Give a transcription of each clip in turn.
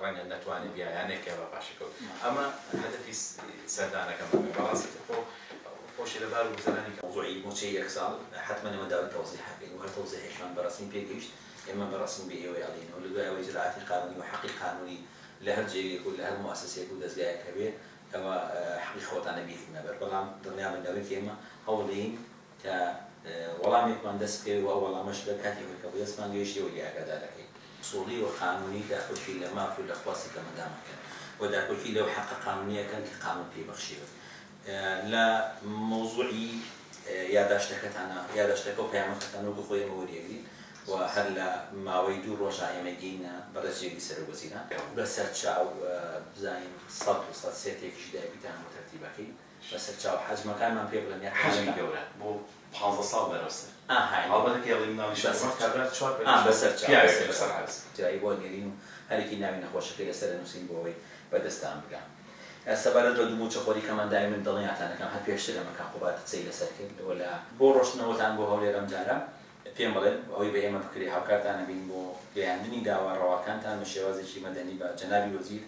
ڕەنگە نەتوانێت بیانێکە بە پاشەکەوت ئەمە هەدەفی سەردانەکەمە بەڕاستی خۆشی لەبار و بزانانی کە موضوعی موچەی یەک ساڵ حتمما ئەمە داوای تەوزیح حەکەین و هەر تەوزیحێشمان بەڕسمی پێگەیشت ئێمە بەڕسم بە ئێوەی ئەڵێنەوە لە دوای ئەوەی ئیجراعاتی قانونی و حەقی قانونی لە هەر جێگێک و لە هەر موسسەسێک و دەستگایەک هەبێ ئەوە حەقی خۆتانە بیرین نەبەر بەڵام دڵنیامە لەوەی کە ئێمە هەوڵدەین کە وەڵامێکمان دەست پێ و وەڵامەش لە کاتێک کە دەستمان گەیشتەوە ئاگادارەکەین سوڵی و قانونی داخۆشی لە ماف و لە خواستی کە مەدامەکەن و داخۆشی لەو حەقە قانونیەکەن کە قانون پێبەخشیوە لە مۆزوعی یاداشتەکە و پەیامەکەتان وەکو خۆی ئێمە وەریەگرین و هەر لە ماوەی 2 ڕۆژە ئێمە گەینە بەڕێزیێکی سەرۆکوەزیران بەسەر چاو بزانین 100 سێتێکیش دایبیتان و تەرتیبەکەی بەسەر چاو حەجمەکانمان پێ بڵێن حەجمی گەورە بۆ 15 ساڵ دەرەوەستە هەڵبەتێکی هێڵی مناڵیش بەسەر جایی بۆ نێرین و هەرێکی ناوی نەخۆشەکەی لەسەر نووسین بۆ ئەوەی بەدەستان بگەن سەبارەت بە دوو چەخۆری کەمان داوای من دڵنیاتانەکەم هەر پێشتر ئەمەکان قوبات قسەی لەسەر کرد ولا بۆ ڕۆشتنەوەتان بۆ هەولێر ئەم جارە پێم بڵێن ئەوەی بە ئێمە بکری هاوکارتانە بین بۆ گەیاندنی داوا ڕەواکانتان بە شێوازێکی مەدەنی بە جەنابی وەزیر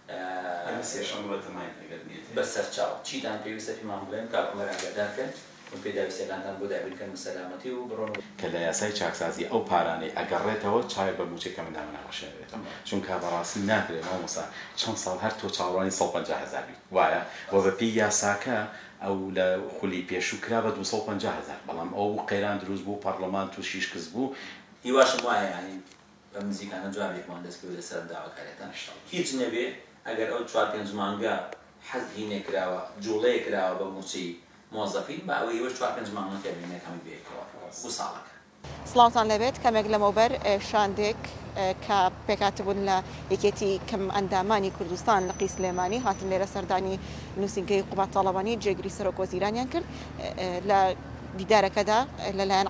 بەسەر چاو چیتان پێویستە پێمان بڵێن کاکومەر ئاگادارکەن پێداویستەکانتان بۆ دابینکەن بە سەلامەتی و بڕۆن کە لە یاسای چاکسازی ئەو پارانەی ئەگەڕێتەوە چاوێک بە موچێکە منداڵە ناخۆشێنێتەوە چونکە بەڕاستی ناکرێت مامۆستا چەند ساڵ هەر تۆ چاوەڕانی 150,000 بیت وایە و بەپێی یاساکە ئەو لە خولی پێشوو کرا بە 250,000 بەڵام ئەو قەیران دروست بوو پەرلەمان تووشیش کەس بوو هیواشم وایە ینی بە نزیکانە جوابێکمان دەست پێ لەسەر داواکاریەتان هیچ نەبێ ئەگەر ئەو 4-5 مانگە حەزی نێکراوە جوڵەیە کراوە بە موچەی مۆزەفین بە ئەوەی وەش 4-5 مانگەکە بینەکەمی بێکەوە بۆ ساڵەکە سڵاوتان لەبێت کەمێک لەمەوبەر شاندێک کە پێکاتبوون لە یەکێتی کەم ئەندامانی کوردستان لە قی سلێمانی هاتن لێرە سەردانی نووسینگەی قوبات تاڵەبانی جێگری سەرۆکوەزیرانیان کرد لە دیدارەکەدا لەلایەن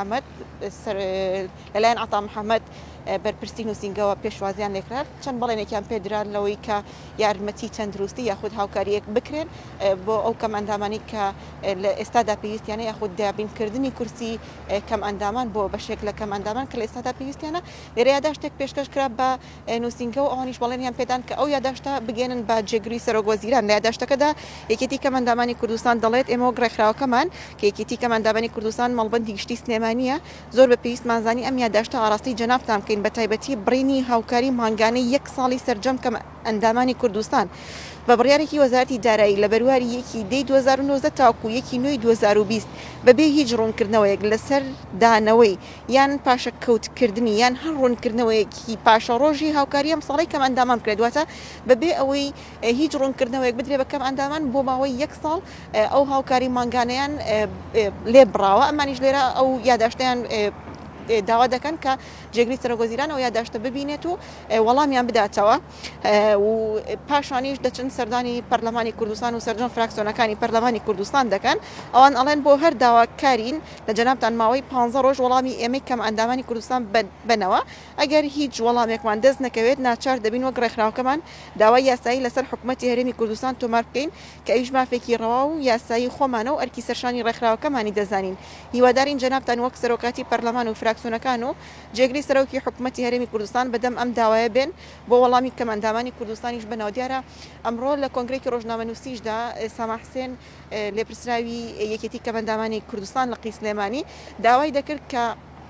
عەتا محەممەد بەرپرسی نووسینگەوە پێشوازیان لێکرا چەند بەڵێنێکیان پێدران لەوەی کە یارمەتی تەندروستی یاخود هاوکاریەک بکرێن بۆ ئەو کەم ئەندامانی کە لە ئێستادا پێویستیانە یاخود دابینکردنی کورسی کەم ئەندامان بۆ بەشێک لە کەم ئەندامان کە لە ئێستادا پێویستیانە لێرە یاداشتێک پێشکەش کرا بە نووسینگە و ئەوانیش بەڵێنیان پێدان کە ئەو یاداشتە بگێنن بە جێگری سەرۆکوەزیران لە یاداشتەکەدا یەکێتی کەم ئەندامانی کوردستان دەڵێت ئێمە وەک ڕێکخراوەکەمان کە یەکێتی کەم ئەندامانی کوردستان مەڵبەندی گشتی سلێمانیە زۆر بە پێویستمانزانی ئەم یاداشتە ئاراستی جەنابتان بکەین بە تایبەتی بڕینی هاوکاری مانگانەی 1 ساڵی سەرجەم کەم ئەندامانی کوردستان بە بڕیارێکی وەزارەتی دارایی لە بەرواری 1/2019 تاوکو 1/9/2020 بەبێ هیچ ڕوونکردنەوەیەک لەسەر دانەوەی یان پاشە کەوتکردنی یان هەر ڕوونکردنەوەیەکی پاشە ڕۆژی هاوکاری ئەم ساڵی کەم ئەندامان کردواتە بەبێ ئەوەی هیچ ڕوونکردنەوەیەک بدرێ بە کەم ئەندامان بۆ ماوەی 1 ساڵ ئەو هاوکاری مانگانەیان لێ بڕاوە ئەمانیش لێرە ئەو یاداشتیان داوا دەکەن کە جێگری سەرۆکوەزیران ئەو یاداشتە ببینێت و وەڵامیان بداتەوە و پاشانیش دەچن سەردانی پەرلەمانی کوردستان و سەرجەم فراکسیۆنەکانی پەرلەمانی کوردستان دەکەن ئەوان ئەڵێن بۆ هەر داواکارین لە جەنابتان ماوەی 15 ڕۆژ وەڵامی ئێمەی کەم ئەندامانی کوردستان بنەوە ئەگەر هیچ وەڵامێکمان دەست نەکەوێت ناچار دەبین وەک ڕێکخراوەکەمان داوای یاسایی لەسەر حکوومەتی هەرێمی کوردستان تۆمار بکەین کە ئەویش مافێکی ڕەوا و یاسایی خۆمانە و ئەرکی سەرشانی ڕێکخراوەکەمانی دەزانین هیوادارین جەنابتان وەک سەرۆکاتی پەرلەمان و فراکسیۆنەکان و جێگری سەرۆکی حکوومەتی هەرێمی کوردستان بەدەم ئەم داوایە بێن بۆ وەڵامی کەم ئەندامانی کوردستانیش بنەوە دیارە ئەمڕۆ لە کۆنگرێکی ڕۆژنامەنووسیشدا ساما حسێن لێپرسراوی یەکێتی کەم ئەندامانی کوردستان لە قی سلێمانی داوای دەکرد کە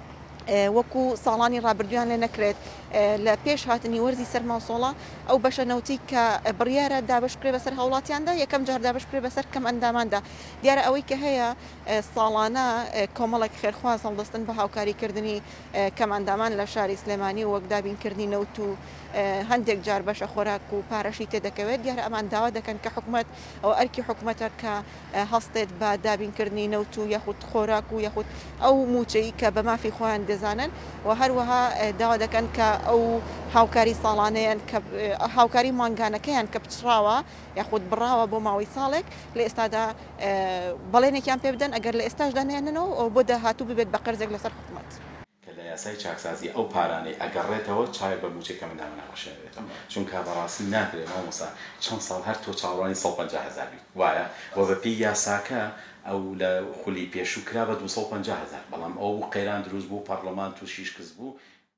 وەکو ساڵانی ڕابردویان لێ نەکرێت لە پێش هاتنی وەرزی سەرماسۆڵە ئەو بەشە نەوتی کە بڕیارە دابش کرێ بەسەر هەوڵاتیاندا یەکەم جار دابش کرێ بەسەر کەم ئەنداماندا دیارە ئەوەی کە هەیە ساڵانە کۆمەڵێک خێرخواز هەڵدەستن بە هاوکاریکردنی کەم ئەندامان لە شاری سلێمانی و وەک دابینکردنی نەوت و هەندێک جار بەشە خۆراک و پارەشی تێدەکەوێت دیارە ئەمان داوا دەکەن کە حکوومەت ئەو ئەرکی حکوومەتە کە هەستێت بە دابینکردنی نەوت و یەخود خۆراک و یەخود ئەو موچەی کە بە مافی خۆیان دەزانن و هەروەها داوا دەکەن کە ئەو هاوکاری ساڵانەیان هاوکاری مانگانەکەیان کە پچراوە یاخود بڕاوە بۆ ماوەی ساڵێک لە ئێستادا بەڵێنێکیان پێ بدەن ئەگەر لە ئێستاش دانێننەوە ئەو بۆ داهاتوو ببێت بە قەرزێک لەسەر حکوومەت کە لە یاسای چاکسازی ئەو پارانەی ئەگەڕێتەوە چاوێک بە موچێکە منداڵە ناخۆشێنێتەوە چونکە بەڕاستی ناکرێت مامۆستا چەند ساڵ هەر تۆ چاوەڕانی 150,000 بیت وایە و بەپێی یاساکە ئەو لە خولی پێشوو کرا بە 250,000 بەڵام ئەو قەیران دروست بوو پەرلەمان تووشیش کەس بوو